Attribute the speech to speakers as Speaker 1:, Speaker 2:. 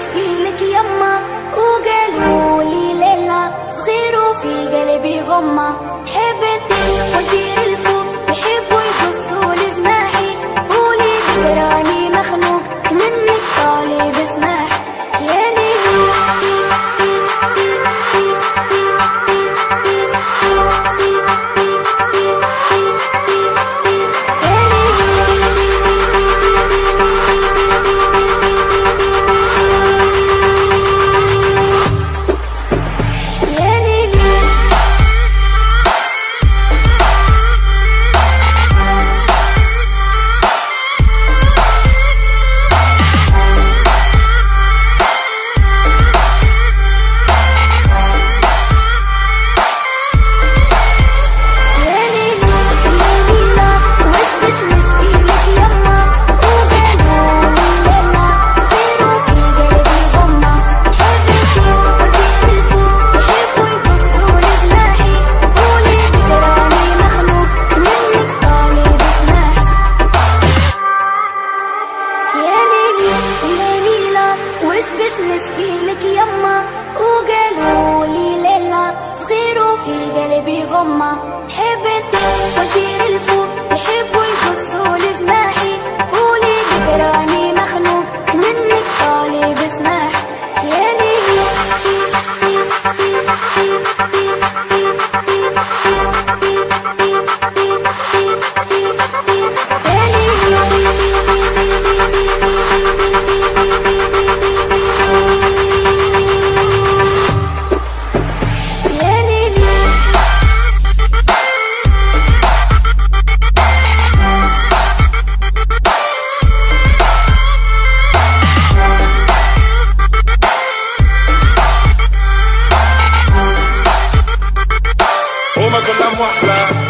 Speaker 1: نشكيلك يما وقالوا لي ليلى صغير وفي قلبي غمة. حبتك وطير الفوق يحبوا يبصوا لجناحي، قولي تراني مخنوق منك طالب سماح. يا ليلي نشكيلك يما وقالوا لي ليلى صغير وفي قلبي غمة. حبتك وطير الفوق يحبوا يبصوا لجناحي، قولي تراني مخنوق منك طالب سماح. يا ليلي
Speaker 2: كلها موحلة